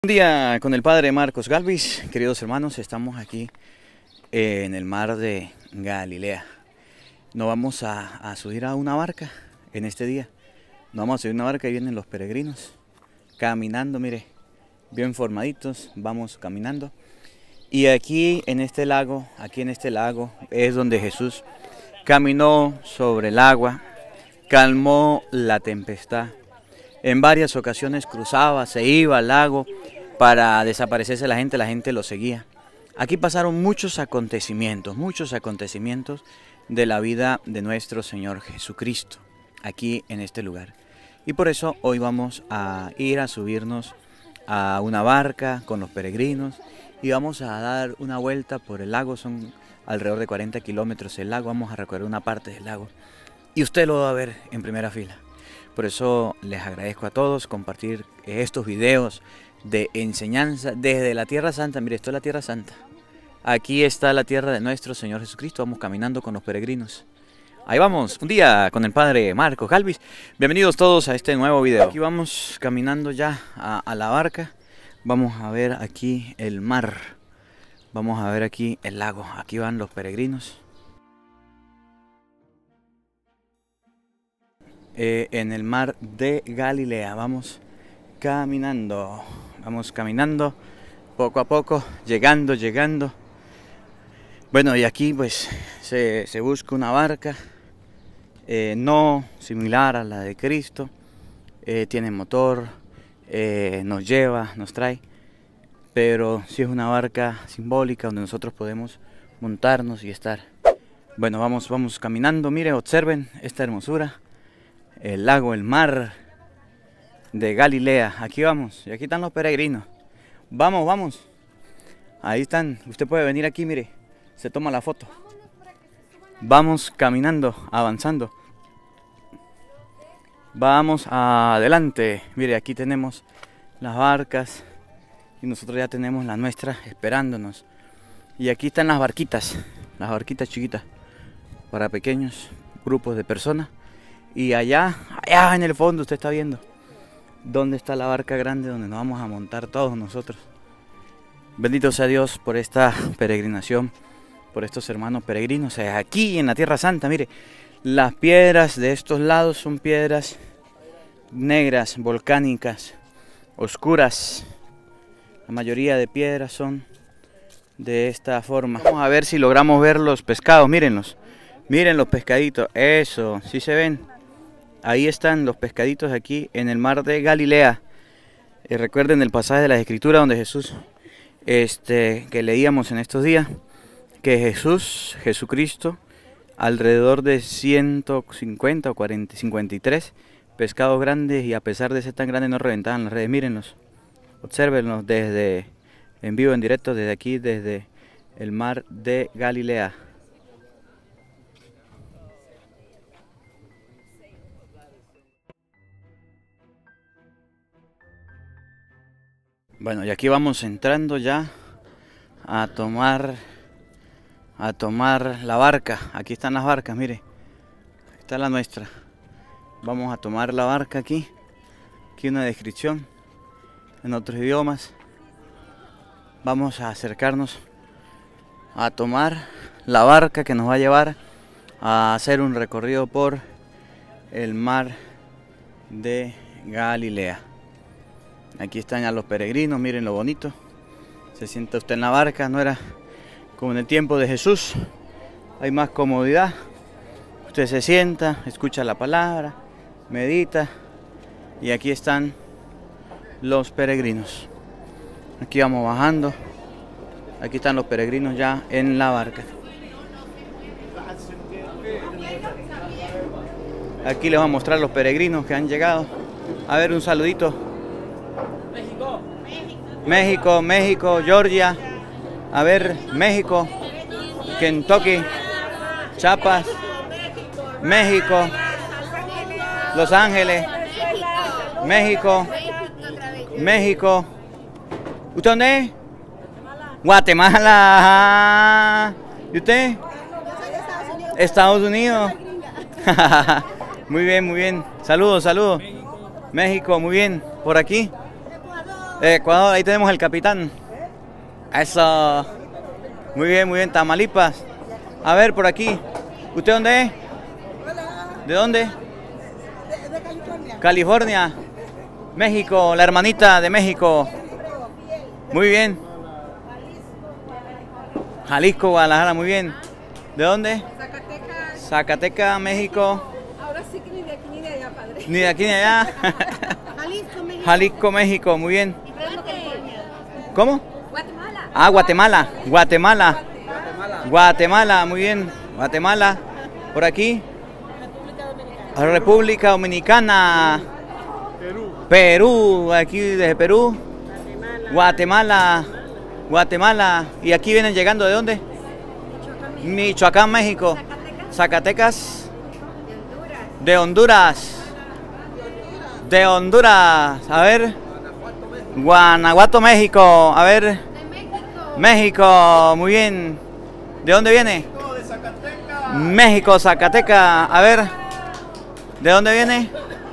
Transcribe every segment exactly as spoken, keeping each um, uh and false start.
Un día con el padre Marcos Galvis, queridos hermanos, estamos aquí eh, en el mar de Galilea. Nos vamos a, a subir a una barca en este día. Nos vamos a subir a una barca y vienen los peregrinos caminando, mire, bien formaditos, vamos caminando. Y aquí en este lago, aquí en este lago es donde Jesús caminó sobre el agua, calmó la tempestad. En varias ocasiones cruzaba, se iba al lago para desaparecerse la gente, la gente lo seguía. Aquí pasaron muchos acontecimientos, muchos acontecimientos de la vida de nuestro Señor Jesucristo, aquí en este lugar. Y por eso hoy vamos a ir a subirnos a una barca con los peregrinos y vamos a dar una vuelta por el lago. Son alrededor de cuarenta kilómetros el lago, vamos a recorrer una parte del lago y usted lo va a ver en primera fila. Por eso les agradezco a todos compartir estos videos de enseñanza desde la Tierra Santa. Mire, esto es la Tierra Santa. Aquí está la tierra de nuestro Señor Jesucristo. Vamos caminando con los peregrinos. Ahí vamos, un día con el padre Marcos Galvis. Bienvenidos todos a este nuevo video. Aquí vamos caminando ya a, a la barca. Vamos a ver aquí el mar. Vamos a ver aquí el lago. Aquí van los peregrinos. Eh, en el mar de Galilea. Vamos caminando, vamos caminando poco a poco, llegando, llegando. Bueno, y aquí pues se, se busca una barca, eh, no similar a la de Cristo, eh, tiene motor, eh, nos lleva, nos trae, pero sí es una barca simbólica donde nosotros podemos montarnos y estar. Bueno, vamos, vamos caminando, mire, observen esta hermosura. El lago, el mar de Galilea. Aquí vamos. Y aquí están los peregrinos. Vamos, vamos. Ahí están. Usted puede venir aquí, mire. Se toma la foto. Vamos caminando, avanzando. Vamos adelante. Mire, aquí tenemos las barcas. Y nosotros ya tenemos la nuestra esperándonos. Y aquí están las barquitas. Las barquitas chiquitas. Para pequeños grupos de personas. Y allá, allá en el fondo usted está viendo dónde está la barca grande donde nos vamos a montar todos nosotros. Bendito sea Dios por esta peregrinación, por estos hermanos peregrinos. Aquí en la Tierra Santa, mire, las piedras de estos lados son piedras negras, volcánicas, oscuras. La mayoría de piedras son de esta forma. Vamos a ver si logramos ver los pescados, mírenlos. Miren los pescaditos, eso, ¿sí se ven? Ahí están los pescaditos aquí en el mar de Galilea. Eh, recuerden el pasaje de la Escritura donde Jesús, este, que leíamos en estos días, que Jesús, Jesucristo, alrededor de ciento cincuenta o cuarenta, cincuenta y tres pescados grandes, y a pesar de ser tan grandes no reventaban las redes. Mírenlos, obsérvenlos desde, en vivo, en directo, desde aquí, desde el mar de Galilea. Bueno, y aquí vamos entrando ya a tomar a tomar la barca. Aquí están las barcas, mire. Esta es la nuestra. Vamos a tomar la barca aquí. Aquí una descripción en otros idiomas. Vamos a acercarnos a tomar la barca que nos va a llevar a hacer un recorrido por el mar de Galilea. Aquí están ya los peregrinos, miren lo bonito. Se sienta usted en la barca, no era como en el tiempo de Jesús. Hay más comodidad. Usted se sienta, escucha la palabra, medita. Y aquí están los peregrinos. Aquí vamos bajando. Aquí están los peregrinos ya en la barca. Aquí les voy a mostrar los peregrinos que han llegado. A ver, un saludito. México, México, Georgia, a ver, México, Kentucky, Chiapas, México, Los Ángeles, México, México. ¿Usted dónde es? Guatemala. ¿Y usted? Estados Unidos. Muy bien, muy bien. Saludos, saludos. México, muy bien. Por aquí. De Ecuador, ahí tenemos el capitán. Eso. Muy bien, muy bien, Tamaulipas. A ver, por aquí. ¿Usted dónde es? ¿De dónde? De, de California. California. México, la hermanita de México. Muy bien. Jalisco, Guadalajara, muy bien. ¿De dónde? Zacatecas. Zacatecas, México. Ahora sí que ni de aquí ni de allá, padre. Ni de aquí ni de allá. Jalisco, México. Jalisco, México, muy bien. Y Fresno, California. ¿Cómo? Guatemala. Ah, Guatemala. Guatemala. Guatemala, muy bien. Guatemala. Por aquí. República Dominicana. República Dominicana. Perú. Perú, aquí desde Perú. Guatemala. Guatemala. Guatemala. ¿Y aquí vienen llegando de dónde? Michoacán, México. Zacatecas. De Honduras. De Honduras. A ver. Guanajuato, México. A ver. México. Muy bien. ¿De dónde viene? De Zacatecas. México, Zacatecas. A ver. ¿De dónde viene?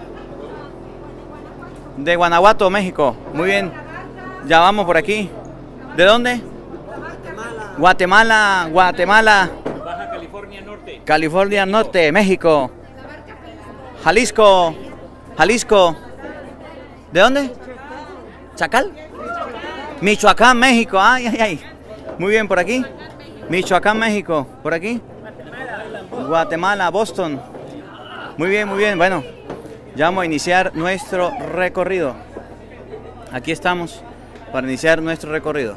De Guanajuato, México. Muy bien. Ya vamos por aquí. ¿De dónde? Guatemala, Guatemala. Baja California Norte. California Norte, México. Jalisco, Jalisco. ¿De dónde? ¿Chacal? Michoacán, México. Ay, ay, ay. Muy bien, por aquí. Michoacán, México. Por aquí. Guatemala, Boston. Muy bien, muy bien. Bueno, ya vamos a iniciar nuestro recorrido. Aquí estamos para iniciar nuestro recorrido.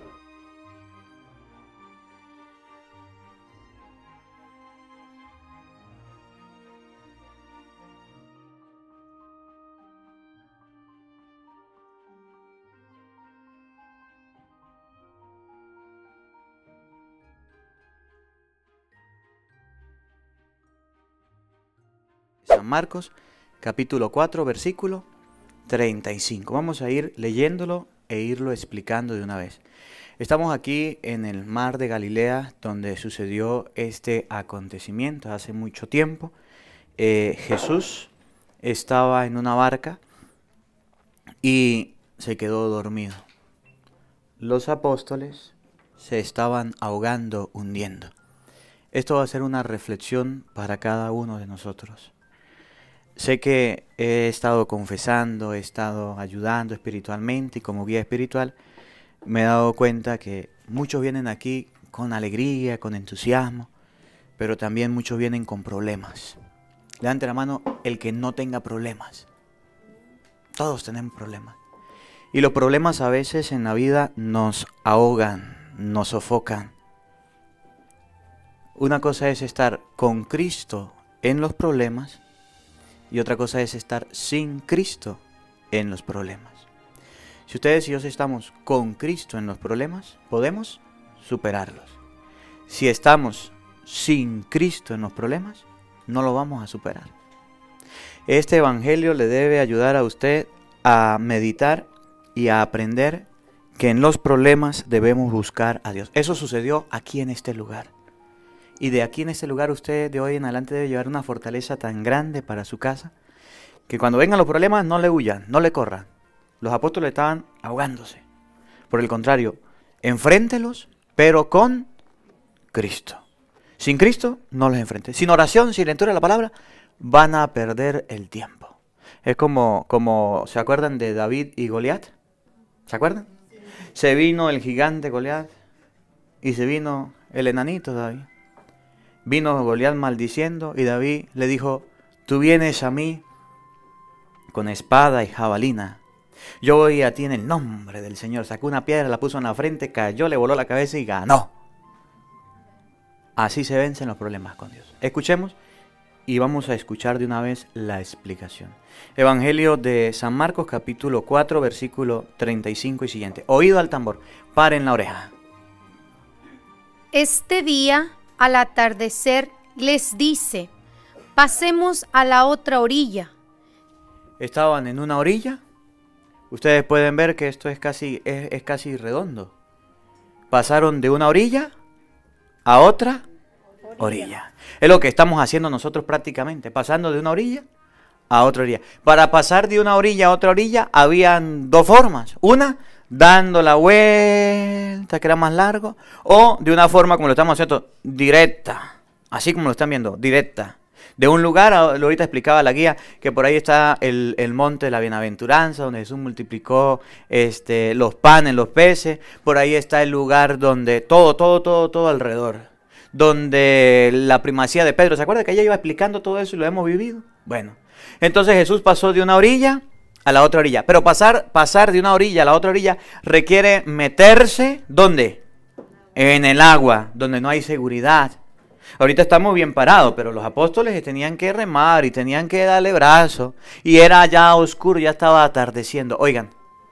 San Marcos, capítulo cuatro, versículo treinta y cinco. Vamos a ir leyéndolo e irlo explicando de una vez. Estamos aquí en el mar de Galilea, donde sucedió este acontecimiento hace mucho tiempo. Eh, Jesús estaba en una barca y se quedó dormido. Los apóstoles se estaban ahogando, hundiendo. Esto va a ser una reflexión para cada uno de nosotros. Sé que he estado confesando, he estado ayudando espiritualmente y como guía espiritual me he dado cuenta que muchos vienen aquí con alegría, con entusiasmo, pero también muchos vienen con problemas. Levante la mano el que no tenga problemas. Todos tenemos problemas. Y los problemas a veces en la vida nos ahogan, nos sofocan. Una cosa es estar con Cristo en los problemas y otra cosa es estar sin Cristo en los problemas. Si ustedes y yo estamos con Cristo en los problemas, podemos superarlos. Si estamos sin Cristo en los problemas, no lo vamos a superar. Este evangelio le debe ayudar a usted a meditar y a aprender que en los problemas debemos buscar a Dios. Eso sucedió aquí en este lugar. Y de aquí en este lugar usted de hoy en adelante debe llevar una fortaleza tan grande para su casa, que cuando vengan los problemas no le huyan, no le corran. Los apóstoles estaban ahogándose. Por el contrario, enfréntelos, pero con Cristo. Sin Cristo, no los enfrente. Sin oración, sin lectura de la palabra, van a perder el tiempo. Es como, como ¿se acuerdan de David y Goliat? ¿Se acuerdan? Se vino el gigante Goliat y se vino el enanito David. Vino Goliat maldiciendo y David le dijo, tú vienes a mí con espada y jabalina. Yo voy a ti en el nombre del Señor. Sacó una piedra, la puso en la frente, cayó, le voló la cabeza y ganó. Así se vencen los problemas con Dios. Escuchemos y vamos a escuchar de una vez la explicación. Evangelio de San Marcos, capítulo cuatro, versículo treinta y cinco y siguiente. Oído al tambor, paren la oreja. Este día, al atardecer, les dice, pasemos a la otra orilla. Estaban en una orilla. Ustedes pueden ver que esto es casi, es, es casi redondo. Pasaron de una orilla a otra orilla. Es lo que estamos haciendo nosotros prácticamente, pasando de una orilla a otra orilla. Para pasar de una orilla a otra orilla habían dos formas. Una, dando la vuelta, que era más largo, o de una forma como lo estamos haciendo, directa. Así como lo están viendo, directa. De un lugar, ahorita explicaba la guía, que por ahí está el, el monte de la bienaventuranza, donde Jesús multiplicó este, los panes, los peces. Por ahí está el lugar donde todo, todo, todo, todo alrededor. Donde la primacía de Pedro, ¿se acuerda que ella iba explicando todo eso y lo hemos vivido? Bueno, entonces Jesús pasó de una orilla a la otra orilla. Pero pasar, pasar de una orilla a la otra orilla requiere meterse, ¿dónde? En el agua, donde no hay seguridad. Ahorita estamos bien parados, pero los apóstoles tenían que remar y tenían que darle brazo. Y era ya oscuro, ya estaba atardeciendo. Oigan.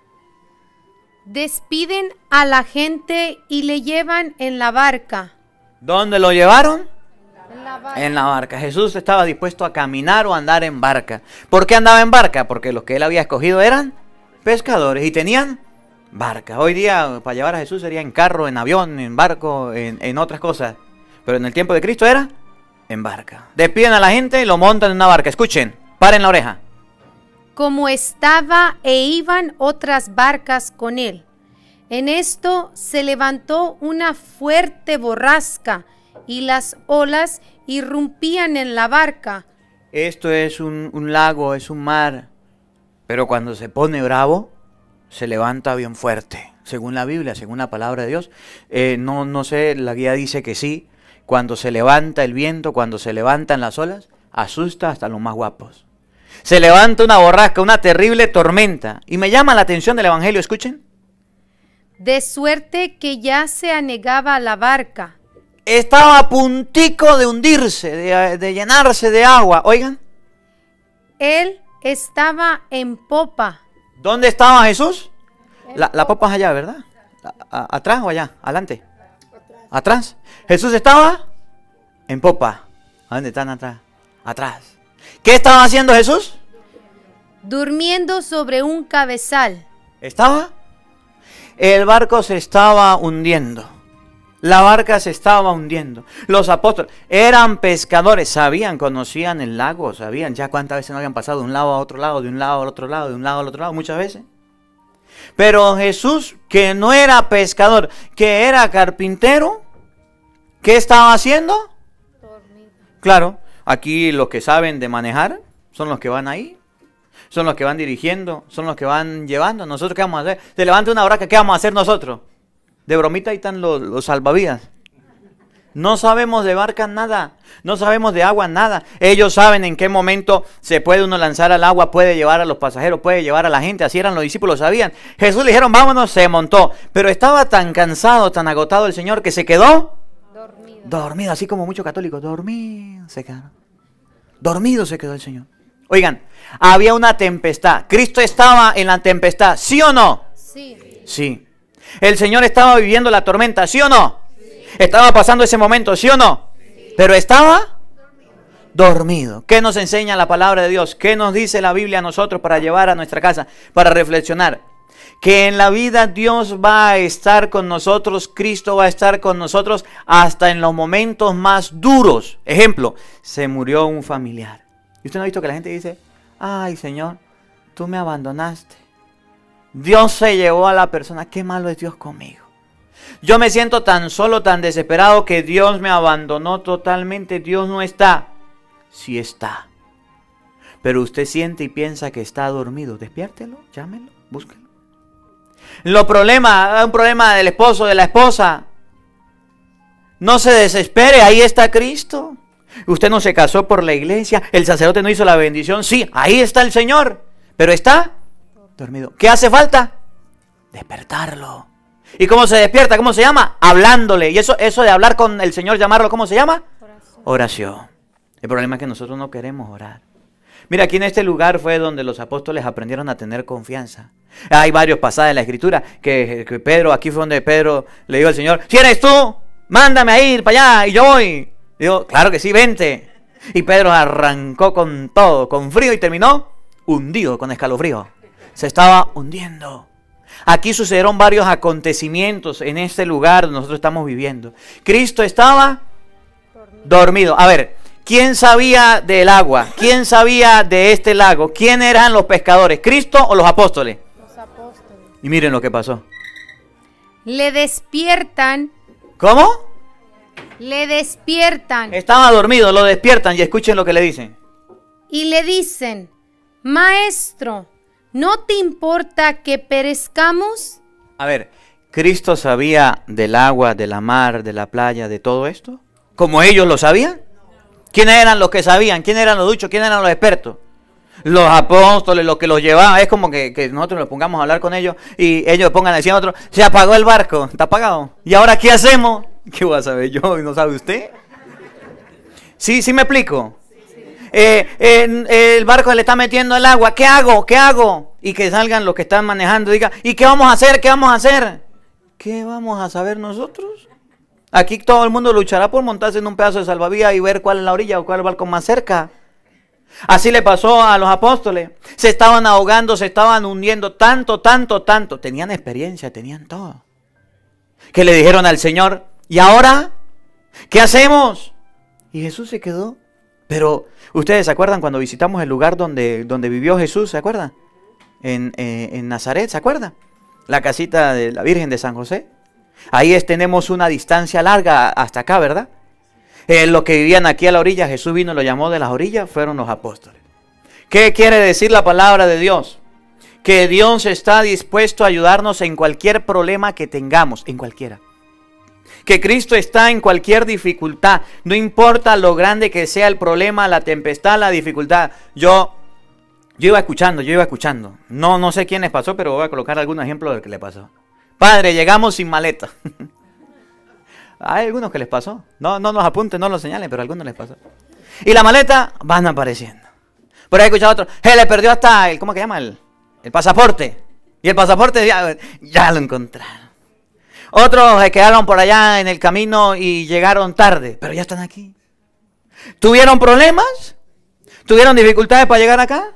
Despiden a la gente y le llevan en la barca. ¿Dónde lo llevaron? En la barca. En la barca. Jesús estaba dispuesto a caminar o andar en barca. ¿Por qué andaba en barca? Porque los que él había escogido eran pescadores y tenían barca. Hoy día para llevar a Jesús sería en carro, en avión, en barco, en, en otras cosas. Pero en el tiempo de Cristo era en barca. Despiden a la gente y lo montan en una barca. Escuchen, paren la oreja. Como estaba e iban otras barcas con él. En esto se levantó una fuerte borrasca y las olas irrumpían en la barca. Esto es un, un lago, es un mar. Pero cuando se pone bravo, se levanta bien fuerte. Según la Biblia, según la palabra de Dios. Eh, no, no sé, la guía dice que sí. Cuando se levanta el viento, cuando se levantan las olas, asusta hasta los más guapos. Se levanta una borrasca, una terrible tormenta. Y me llama la atención del Evangelio, escuchen. De suerte que ya se anegaba la barca. Estaba a puntico de hundirse, de, de llenarse de agua. Oigan. Él estaba en popa. ¿Dónde estaba Jesús? La, la popa es allá, ¿verdad? A, a, ¿Atrás o allá? ¿Adelante? Atrás. Jesús estaba en popa. ¿A dónde están atrás? Atrás. ¿Qué estaba haciendo Jesús? Durmiendo sobre un cabezal. ¿Estaba? El barco se estaba hundiendo. La barca se estaba hundiendo. Los apóstoles eran pescadores, sabían, conocían el lago, sabían ya cuántas veces no habían pasado de un lado a otro lado, de un lado al otro lado, de un lado al otro lado, muchas veces. Pero Jesús, que no era pescador, que era carpintero, ¿qué estaba haciendo? Dormido. Claro, aquí los que saben de manejar son los que van ahí. Son los que van dirigiendo, son los que van llevando. ¿Nosotros qué vamos a hacer? Se levanta una barca, ¿qué vamos a hacer nosotros? De bromita ahí están los, los salvavidas. No sabemos de barcas nada, no sabemos de agua nada. Ellos saben en qué momento se puede uno lanzar al agua, puede llevar a los pasajeros, puede llevar a la gente. Así eran los discípulos, sabían. Jesús le dijeron, vámonos, se montó. Pero estaba tan cansado, tan agotado el Señor que se quedó Dormido. dormido, así como muchos católicos. Dormido se quedaron. Dormido se quedó el Señor. Oigan, había una tempestad. ¿Cristo estaba en la tempestad? ¿Sí o no? Sí. Sí. ¿El Señor estaba viviendo la tormenta? ¿Sí o no? Sí. ¿Estaba pasando ese momento? ¿Sí o no? Sí. Pero estaba dormido. ¿Qué nos enseña la palabra de Dios? ¿Qué nos dice la Biblia a nosotros para llevar a nuestra casa? Para reflexionar. Que en la vida Dios va a estar con nosotros, Cristo va a estar con nosotros hasta en los momentos más duros. Ejemplo, se murió un familiar. ¿Y usted no ha visto que la gente dice, ay Señor, tú me abandonaste? Dios se llevó a la persona, qué malo es Dios conmigo. Yo me siento tan solo, tan desesperado que Dios me abandonó totalmente. Dios no está. Sí está. Pero usted siente y piensa que está dormido. Despiértelo, llámelo, búsquelo. Los problemas, un problema del esposo, de la esposa. No se desespere, ahí está Cristo. Usted no se casó por la iglesia, el sacerdote no hizo la bendición. Sí, ahí está el Señor, pero está dormido. ¿Qué hace falta? Despertarlo. ¿Y cómo se despierta? ¿Cómo se llama? Hablándole. Y eso, eso de hablar con el Señor, llamarlo, ¿cómo se llama? Oración. Oración. El problema es que nosotros no queremos orar. Mira, aquí en este lugar fue donde los apóstoles aprendieron a tener confianza. Hay varios pasajes en la Escritura que, que Pedro, aquí fue donde Pedro le dijo al Señor, si eres tú, mándame a ir para allá y yo voy. Digo, claro que sí, vente. Y Pedro arrancó con todo, con frío y terminó hundido, con escalofrío. Se estaba hundiendo. Aquí sucedieron varios acontecimientos en este lugar donde nosotros estamos viviendo. Cristo estaba dormido. dormido. A ver, ¿quién sabía del agua? ¿Quién sabía de este lago? ¿Quién eran los pescadores? ¿Cristo o los apóstoles? Los apóstoles. Y miren lo que pasó. Le despiertan. ¿Cómo? Le despiertan. Estaba dormido, lo despiertan y escuchen lo que le dicen. Y le dicen, Maestro, ¿no te importa que perezcamos? A ver, ¿Cristo sabía del agua, de la mar, de la playa, de todo esto? ¿Como ellos lo sabían? ¿Quiénes eran los que sabían? ¿Quiénes eran los duchos? ¿Quiénes eran los expertos? Los apóstoles, los que los llevaban. Es como que, que nosotros nos pongamos a hablar con ellos y ellos pongan a decir a otros, se apagó el barco, está apagado. ¿Y ahora qué hacemos? ¿Qué voy a saber yo? ¿No sabe usted? ¿Sí, sí me explico? Eh, eh, el barco se le está metiendo el agua. ¿Qué hago? ¿Qué hago? Y que salgan los que están manejando y digan, ¿y qué vamos a hacer? ¿Qué vamos a hacer? ¿Qué vamos a saber nosotros? Aquí todo el mundo luchará por montarse en un pedazo de salvavidas y ver cuál es la orilla o cuál es el barco más cerca. Así le pasó a los apóstoles. Se estaban ahogando, se estaban hundiendo tanto, tanto, tanto. Tenían experiencia, tenían todo. Que le dijeron al Señor, ¿y ahora? ¿Qué hacemos? Y Jesús se quedó. Pero, ¿ustedes se acuerdan cuando visitamos el lugar donde, donde vivió Jesús? ¿Se acuerdan? En, eh, en Nazaret, ¿se acuerdan? La casita de la Virgen de San José. Ahí es, tenemos una distancia larga hasta acá, ¿verdad? Eh, los que vivían aquí a la orilla, Jesús vino y lo llamó de las orillas, fueron los apóstoles. ¿Qué quiere decir la palabra de Dios? Que Dios está dispuesto a ayudarnos en cualquier problema que tengamos, en cualquiera. Que Cristo está en cualquier dificultad, no importa lo grande que sea el problema, la tempestad, la dificultad. Yo, yo iba escuchando, yo iba escuchando. No, no sé quién les pasó, pero voy a colocar algún ejemplo del que le pasó. Padre, llegamos sin maleta. Hay algunos que les pasó. No, no nos apunten, no lo señalen, pero a algunos les pasó. Y la maleta van apareciendo. Por ahí he escuchado otro. Se le perdió hasta el, ¿cómo que llama? El, el pasaporte. Y el pasaporte ya, ya lo encontraron. Otros se quedaron por allá en el camino y llegaron tarde, pero ya están aquí. ¿Tuvieron problemas? ¿Tuvieron dificultades para llegar acá?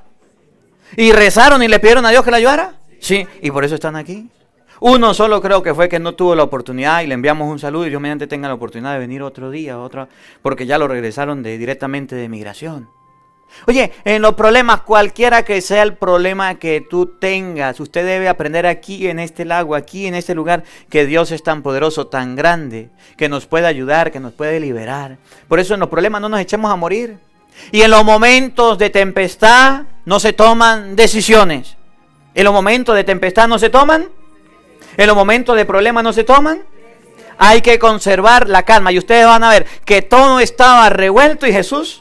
¿Y rezaron y le pidieron a Dios que le ayudara? Sí, y por eso están aquí. Uno solo creo que fue que no tuvo la oportunidad y le enviamos un saludo y Dios mediante tenga la oportunidad de venir otro día, otra, porque ya lo regresaron de, directamente de migración. Oye, en los problemas, cualquiera que sea el problema que tú tengas, usted debe aprender aquí en este lago, aquí en este lugar, que Dios es tan poderoso, tan grande, que nos puede ayudar, que nos puede liberar. Por eso en los problemas no nos echemos a morir. Y en los momentos de tempestad no se toman decisiones. En los momentos de tempestad no se toman. En los momentos de problemas no se toman. Hay que conservar la calma. Y ustedes van a ver que todo estaba revuelto y Jesús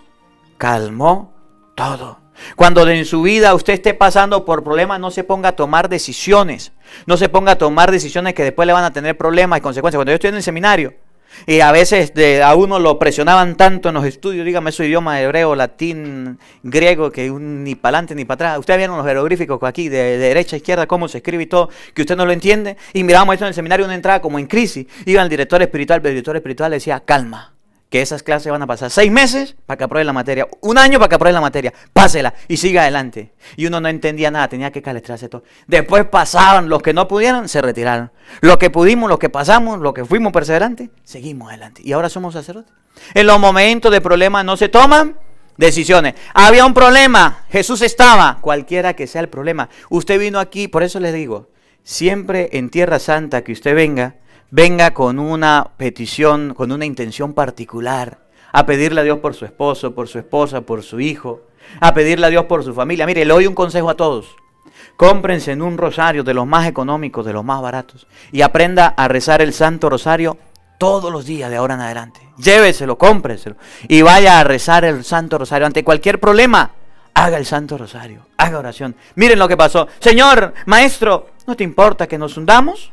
calmó todo. Cuando en su vida usted esté pasando por problemas, no se ponga a tomar decisiones. No se ponga a tomar decisiones que después le van a tener problemas y consecuencias. Cuando yo estoy en el seminario y a veces de, a uno lo presionaban tanto en los estudios, dígame su idioma hebreo, latín, griego, que un, ni para adelante ni para atrás. Ustedes vieron los jeroglíficos aquí, de, de derecha a izquierda, cómo se escribe y todo, que usted no lo entiende. Y mirábamos esto en el seminario, una entrada como en crisis. Iba el director espiritual, el director espiritual le decía, calma, que esas clases van a pasar seis meses para que apruebe la materia, un año para que apruebe la materia, pásela y siga adelante. Y uno no entendía nada, tenía que calestrarse todo. Después pasaban, los que no pudieron, se retiraron. Los que pudimos, los que pasamos, los que fuimos perseverantes, seguimos adelante. Y ahora somos sacerdotes. En los momentos de problemas no se toman decisiones. Había un problema, Jesús estaba, cualquiera que sea el problema. Usted vino aquí, por eso les digo, siempre en Tierra Santa que usted venga, venga con una petición, con una intención particular, a pedirle a Dios por su esposo, por su esposa, por su hijo, a pedirle a Dios por su familia. Mire, le doy un consejo a todos. Cómprense en un rosario de los más económicos, de los más baratos, y aprenda a rezar el Santo Rosario todos los días de ahora en adelante. Lléveselo, cómprenselo, y vaya a rezar el Santo Rosario. Ante cualquier problema, haga el Santo Rosario, haga oración. Miren lo que pasó. Señor, maestro, ¿no te importa que nos hundamos?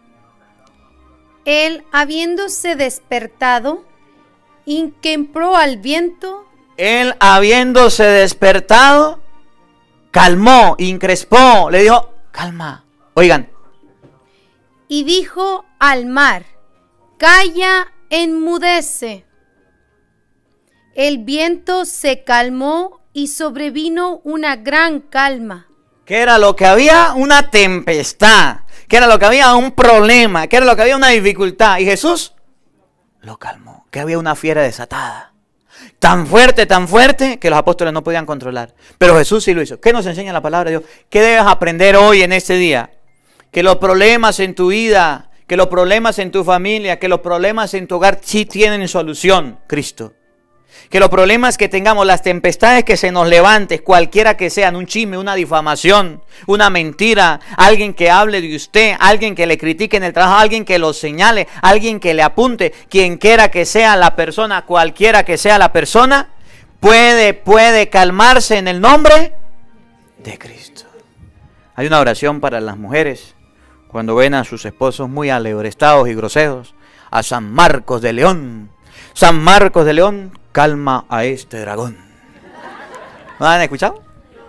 Él, habiéndose despertado, increpó al viento. Él, habiéndose despertado, calmó, increspó, le dijo, calma. Oigan. Y dijo al mar, calla, enmudece. El viento se calmó y sobrevino una gran calma. ¿Qué era lo que había? Una tempestad. ¿Qué era lo que había? Un problema. ¿Qué era lo que había? Una dificultad. Y Jesús lo calmó. Que había una fiera desatada. tan fuerte, tan fuerte, que los apóstoles no podían controlar. Pero Jesús sí lo hizo. ¿Qué nos enseña la palabra de Dios? ¿Qué debes aprender hoy en este día? Que los problemas en tu vida, que los problemas en tu familia, que los problemas en tu hogar sí tienen solución, Cristo. Que los problemas que tengamos, las tempestades que se nos levanten, cualquiera que sean, un chisme, una difamación, una mentira, alguien que hable de usted, alguien que le critique en el trabajo, alguien que lo señale, alguien que le apunte, quien quiera que sea la persona, cualquiera que sea la persona, puede, puede calmarse en el nombre de Cristo. Hay una oración para las mujeres cuando ven a sus esposos muy alebrestados y groseros. A San Marcos de León. San Marcos de León, calma a este dragón. ¿No han escuchado?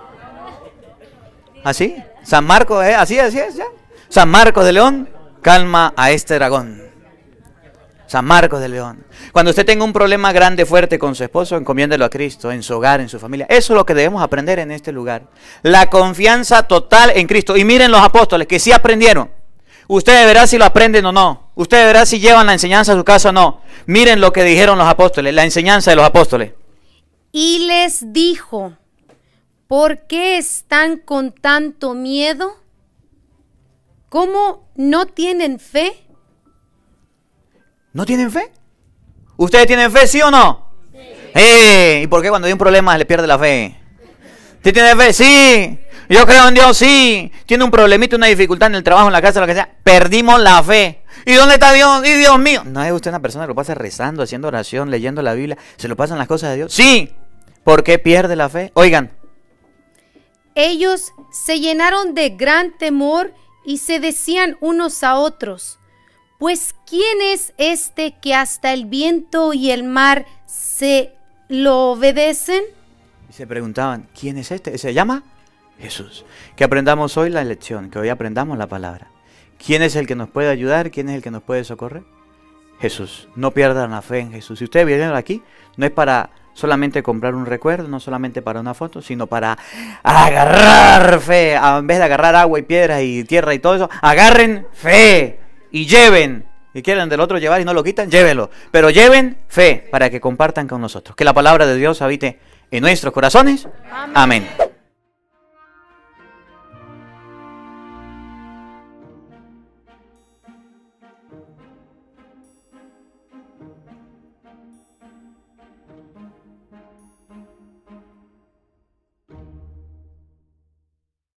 ¿Así? San Marcos, ¿eh? Así, así es ya. San Marcos de León, calma a este dragón. San Marcos de León. Cuando usted tenga un problema grande, fuerte con su esposo, encomiéndelo a Cristo, en su hogar, en su familia. Eso es lo que debemos aprender en este lugar. La confianza total en Cristo. Y miren los apóstoles que sí aprendieron. Usted verá si lo aprenden o no. Usted verá si llevan la enseñanza a su casa o no. Miren lo que dijeron los apóstoles, la enseñanza de los apóstoles. Y les dijo, ¿por qué están con tanto miedo? ¿Cómo no tienen fe? ¿No tienen fe? ¿Ustedes tienen fe, sí o no? Sí. Eh, ¿y por qué cuando hay un problema le pierde la fe? ¿Usted tiene fe? Sí. Yo creo en Dios, sí. Tiene un problemita, una dificultad en el trabajo, en la casa, lo que sea. Perdimos la fe. ¿Y dónde está Dios? ¡Y Dios mío! ¿No es usted una persona que lo pasa rezando, haciendo oración, leyendo la Biblia? ¿Se lo pasan las cosas de Dios? Sí. ¿Por qué pierde la fe? Oigan. Ellos se llenaron de gran temor y se decían unos a otros, pues ¿quién es este que hasta el viento y el mar se lo obedecen? Y se preguntaban, ¿quién es este? Se llama Jesús. Que aprendamos hoy la lección, que hoy aprendamos la palabra. ¿Quién es el que nos puede ayudar? ¿Quién es el que nos puede socorrer? Jesús. No pierdan la fe en Jesús. Si ustedes vienen aquí, no es para solamente comprar un recuerdo, no solamente para una foto, sino para agarrar fe. En vez de agarrar agua y piedras y tierra y todo eso, agarren fe y lleven. Si quieren del otro llevar y no lo quitan, llévenlo. Pero lleven fe para que compartan con nosotros. Que la palabra de Dios habite en nuestros corazones. Amén. Amén.